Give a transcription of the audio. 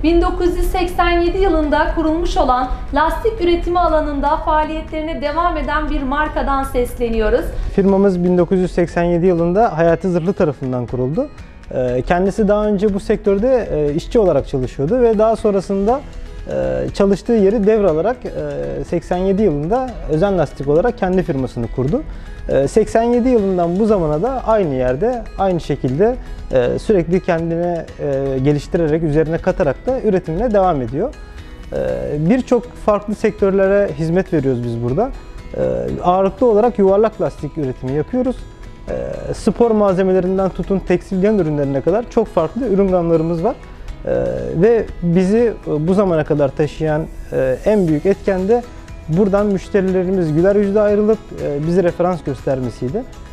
1987 yılında kurulmuş olan lastik üretimi alanında faaliyetlerine devam eden bir markadan sesleniyoruz. Firmamız 1987 yılında Hayati Zırhlı tarafından kuruldu. Kendisi daha önce bu sektörde işçi olarak çalışıyordu ve daha sonrasında çalıştığı yeri devralarak 87 yılında Özen Lastik olarak kendi firmasını kurdu. 87 yılından bu zamana da aynı yerde, aynı şekilde sürekli kendine geliştirerek, üzerine katarak da üretimine devam ediyor. Birçok farklı sektörlere hizmet veriyoruz biz burada. Ağırlıklı olarak yuvarlak lastik üretimi yapıyoruz. Spor malzemelerinden tutun tekstil yan ürünlerine kadar çok farklı ürün gamlarımız var. Ve bizi bu zamana kadar taşıyan en büyük etken de buradan müşterilerimiz güler yüzle ayrılıp bizi referans göstermesiydi.